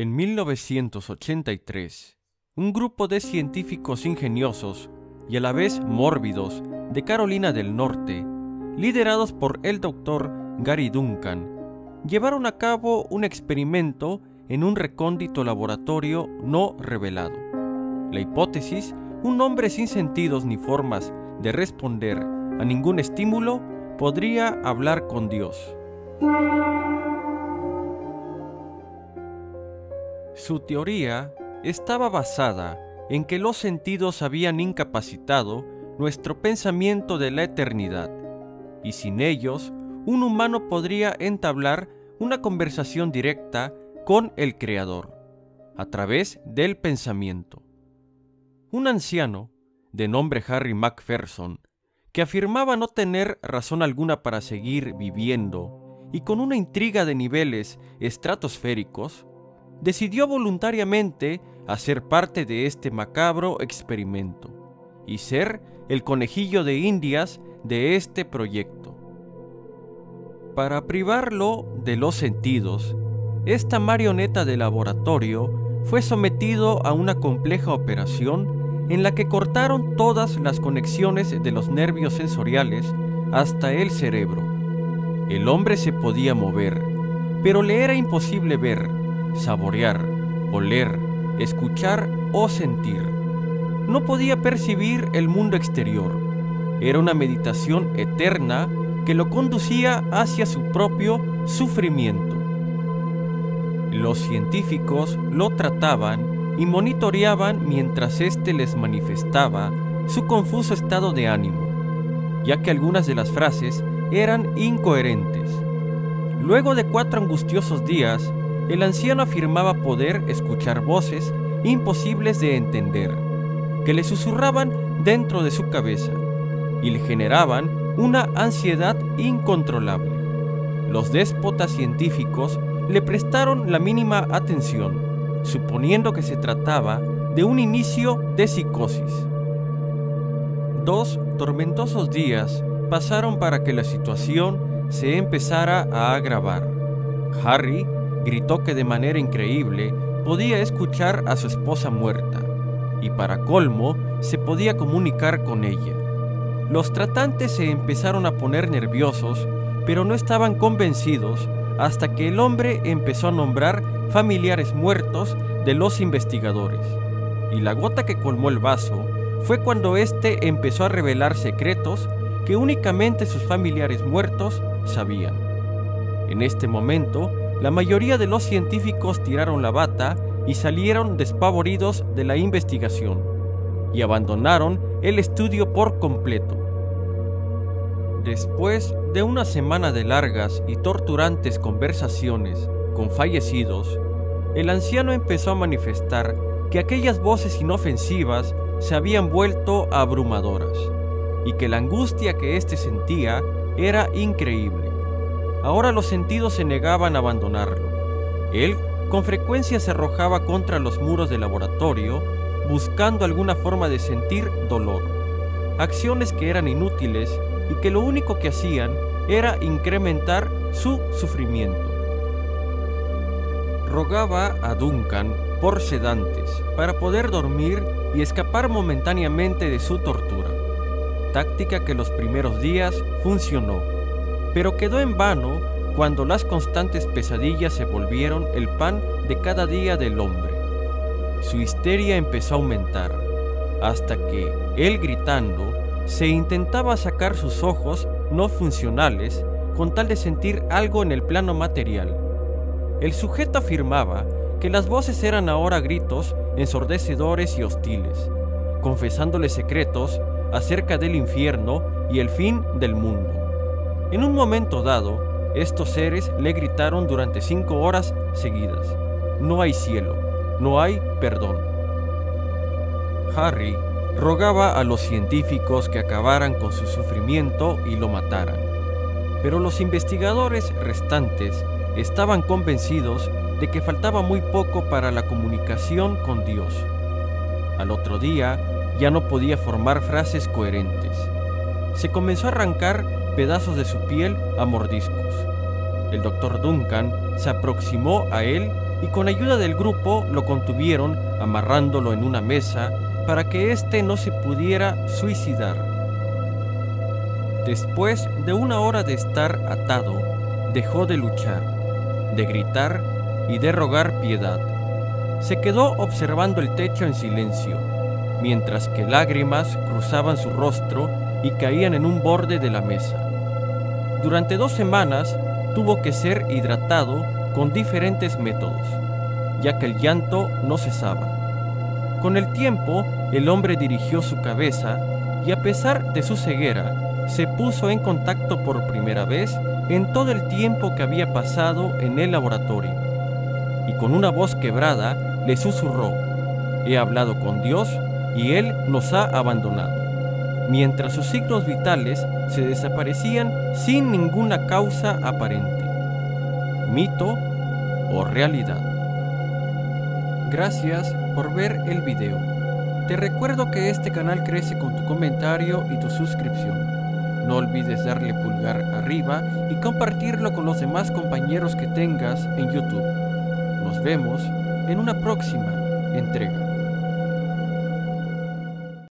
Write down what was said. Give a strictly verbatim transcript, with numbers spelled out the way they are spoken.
En mil novecientos ochenta y tres, un grupo de científicos ingeniosos y a la vez mórbidos de Carolina del Norte, liderados por el doctor Gary Duncan, llevaron a cabo un experimento en un recóndito laboratorio no revelado. La hipótesis, un hombre sin sentidos ni formas de responder a ningún estímulo, podría hablar con Dios. Su teoría estaba basada en que los sentidos habían incapacitado nuestro pensamiento de la eternidad, y sin ellos, un humano podría entablar una conversación directa con el Creador, a través del pensamiento. Un anciano, de nombre Harry Macpherson, que afirmaba no tener razón alguna para seguir viviendo, y con una intriga de niveles estratosféricos, decidió voluntariamente hacer parte de este macabro experimento y ser el conejillo de Indias de este proyecto. Para privarlo de los sentidos, esta marioneta de laboratorio fue sometido a una compleja operación en la que cortaron todas las conexiones de los nervios sensoriales hasta el cerebro. El hombre se podía mover, pero le era imposible ver, saborear, oler, escuchar o sentir. No podía percibir el mundo exterior. Era una meditación eterna que lo conducía hacia su propio sufrimiento. Los científicos lo trataban y monitoreaban mientras éste les manifestaba su confuso estado de ánimo, ya que algunas de las frases eran incoherentes. Luego de cuatro angustiosos días, el anciano afirmaba poder escuchar voces imposibles de entender, que le susurraban dentro de su cabeza y le generaban una ansiedad incontrolable. Los déspotas científicos le prestaron la mínima atención, suponiendo que se trataba de un inicio de psicosis. Dos tormentosos días pasaron para que la situación se empezara a agravar. Harry gritó que de manera increíble podía escuchar a su esposa muerta, y para colmo se podía comunicar con ella. Los tratantes se empezaron a poner nerviosos, pero no estaban convencidos hasta que el hombre empezó a nombrar familiares muertos de los investigadores, y la gota que colmó el vaso fue cuando éste empezó a revelar secretos que únicamente sus familiares muertos sabían. En este momento, la mayoría de los científicos tiraron la bata y salieron despavoridos de la investigación, y abandonaron el estudio por completo. Después de una semana de largas y torturantes conversaciones con fallecidos, el anciano empezó a manifestar que aquellas voces inofensivas se habían vuelto abrumadoras, y que la angustia que éste sentía era increíble. Ahora los sentidos se negaban a abandonarlo. Él con frecuencia se arrojaba contra los muros del laboratorio, buscando alguna forma de sentir dolor. Acciones que eran inútiles y que lo único que hacían era incrementar su sufrimiento. Rogaba a Duncan por sedantes para poder dormir y escapar momentáneamente de su tortura, táctica que los primeros días funcionó, pero quedó en vano cuando las constantes pesadillas se volvieron el pan de cada día del hombre. Su histeria empezó a aumentar, hasta que, él gritando, se intentaba sacar sus ojos no funcionales con tal de sentir algo en el plano material. El sujeto afirmaba que las voces eran ahora gritos ensordecedores y hostiles, confesándole secretos acerca del infierno y el fin del mundo. En un momento dado, estos seres le gritaron durante cinco horas seguidas: "No hay cielo, no hay perdón". Harry rogaba a los científicos que acabaran con su sufrimiento y lo mataran, pero los investigadores restantes estaban convencidos de que faltaba muy poco para la comunicación con Dios. Al otro día ya no podía formar frases coherentes. Se comenzó a arrancar pedazos de su piel a mordiscos. El doctor Duncan se aproximó a él y con ayuda del grupo lo contuvieron amarrándolo en una mesa para que éste no se pudiera suicidar. Después de una hora de estar atado, dejó de luchar, de gritar y de rogar piedad. Se quedó observando el techo en silencio, mientras que lágrimas cruzaban su rostro y caían en un borde de la mesa. Durante dos semanas tuvo que ser hidratado con diferentes métodos, ya que el llanto no cesaba. Con el tiempo, el hombre dirigió su cabeza y, a pesar de su ceguera, se puso en contacto por primera vez en todo el tiempo que había pasado en el laboratorio. Y con una voz quebrada le susurró: «He hablado con Dios y Él nos ha abandonado», mientras sus signos vitales se desaparecían sin ninguna causa aparente. ¿Mito o realidad? Gracias por ver el video. Te recuerdo que este canal crece con tu comentario y tu suscripción. No olvides darle pulgar arriba y compartirlo con los demás compañeros que tengas en YouTube. Nos vemos en una próxima entrega.